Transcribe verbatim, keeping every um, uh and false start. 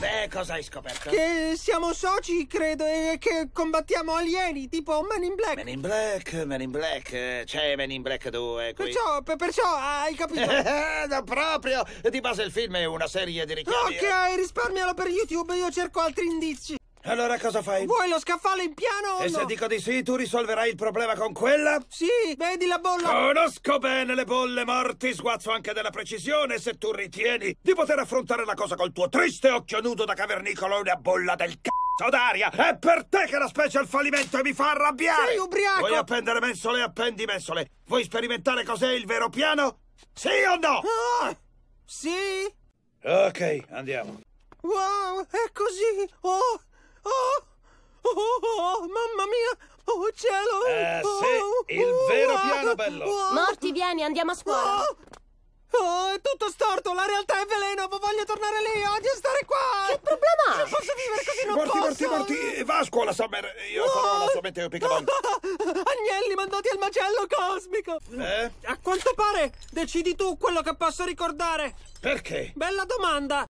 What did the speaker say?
Beh, cosa hai scoperto? Che siamo soci, credo, e che combattiamo alieni, tipo Men in Black. Men in Black, Men in Black, c'è Men in Black due qui. Perciò, per- perciò, hai capito? No, proprio! Di base il film è una serie di richiami. Ok, risparmialo per YouTube, io cerco altri indizi. Allora cosa fai? Vuoi lo scaffale in piano o E no? se dico di sì, tu risolverai il problema con quella? Sì, vedi la bolla? Conosco bene le bolle morti, sguazzo anche della precisione. Se tu ritieni di poter affrontare la cosa col tuo triste occhio nudo da cavernicolo, una bolla del c***o d'aria, è per te che la specie al fallimento e mi fa arrabbiare. Sei ubriaco! Vuoi appendere mensole, appendi mensole. Vuoi sperimentare cos'è il vero piano? Sì o no? Ah, sì? Ok, andiamo. Wow, è così! Oh, oh, oh, oh, mamma mia! Oh, cielo! Eh, oh, sì, il vero wow, piano, bello. wow. Morty, vieni, andiamo a scuola. Oh, oh, è tutto storto, la realtà è veleno, voglio tornare lì, odio stare qua! Che problema Non hai? posso vivere così, non Morti, posso! morti, morti, va a scuola, Summer. Io farò la sua meteo piccolone. Agnelli mandati al macello cosmico! Eh? A quanto pare, decidi tu quello che posso ricordare! Perché? Bella domanda!